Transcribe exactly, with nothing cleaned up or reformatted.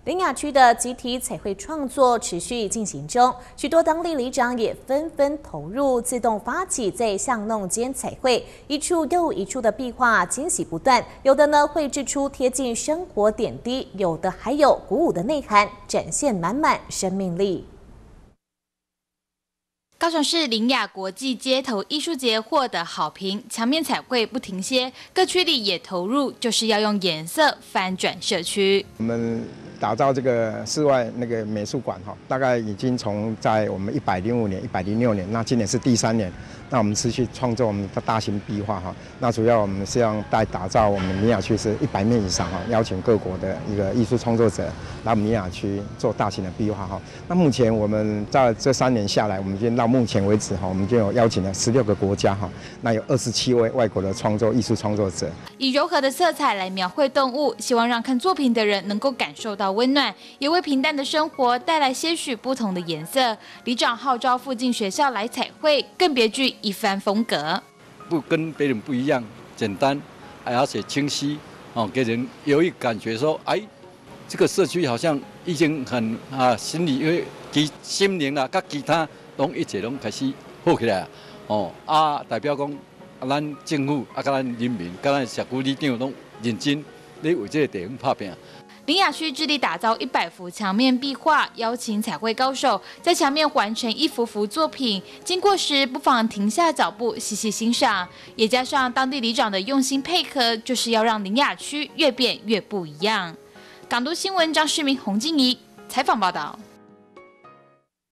林雅区的集体彩绘创作持续进行中，许多当地里长也纷纷投入，自动发起在巷弄间彩绘，一处又一处的壁画惊喜不断。有的呢绘制出贴近生活点滴，有的还有鼓舞的内涵，展现满满生命力。 高雄市林雅国际街头艺术节获得好评，墙面彩绘不停歇，各区里也投入，就是要用颜色翻转社区。 我们打造这个室外那个美术馆哈，大概已经从在我们一百零五年、一百零六年，那今年是第三年，那我们持续创作我们的大型壁画哈。那主要我们是要在打造我们林雅区是一百面以上哈，邀请各国的一个艺术创作者来我们林雅区做大型的壁画哈。那目前我们在这三年下来，我们已经到目前为止哈，我们就有邀请了十六个国家哈，那有二十七位外国的创作艺术创作者， 以柔和的色彩来描绘动物，希望让看作品的人能够感受到温暖，也为平淡的生活带来些许不同的颜色。里长号召附近学校来彩绘，更别具一番风格。 不跟别人不一样，简单，而且清晰，哦，给人有一感觉说，哎，这个社区好像已经很啊，心里因为其心灵啦，甲其他拢一切拢开始好起来啊，哦啊，代表讲啊，咱政府啊，甲咱人民，甲咱社区里长拢认真咧为这个地方打拼。 林雅区致力打造一百幅墙面壁画，邀请彩绘高手在墙面完成一幅幅作品。经过时，不妨停下脚步，细细欣赏。也加上当地里长的用心配合，就是要让林雅区越变越不一样。港都新闻张世明、洪静怡采访报道。